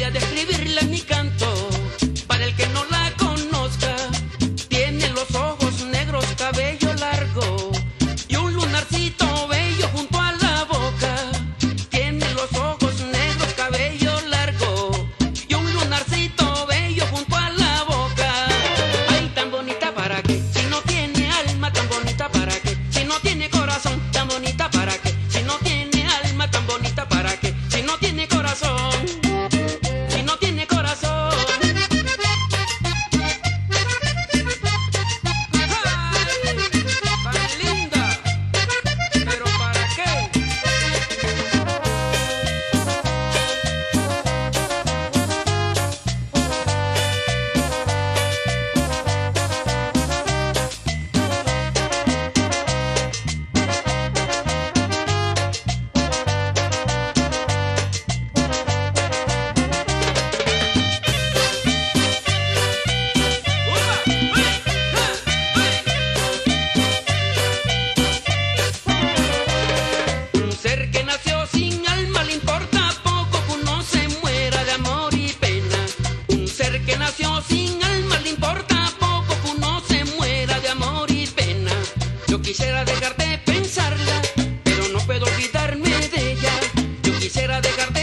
podría describirla en mi canto. Para el que no la conozca, tiene los ojos negros, cabello largo y un lunarcito bello junto a la boca. Tiene los ojos negros, cabello largo y un lunarcito bello junto a la boca. Ay, tan bonita para qué, si no tiene alma, tan bonita para qué, si no tiene corazón, tan bonita para qué, si no tiene alma, tan bonita para qué, si no tiene corazón, si no tiene corazón. Ay, tan linda, pero ¿para qué? Un ser que nació sin alma le importa poco que uno se muera de amor y pena. Un ser que nació sin alma le importa poco que uno se muera de amor y pena. Yo quisiera dejar de pensarla, pero no puedo olvidarme de ella. Yo quisiera dejar